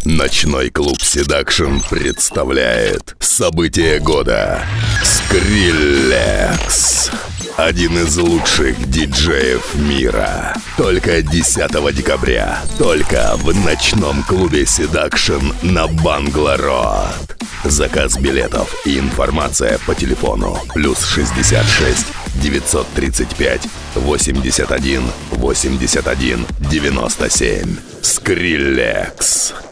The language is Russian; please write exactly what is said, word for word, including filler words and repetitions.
Ночной клуб Seduction представляет событие года. Скриллекс. Один из лучших диджеев мира. Только десятого декабря. Только в ночном клубе Seduction на Бангло-Роад. Заказ билетов и информация по телефону. Плюс шестьдесят шесть девятьсот тридцать пять восемьдесят один восемьдесят один девяносто семь. Скриллекс.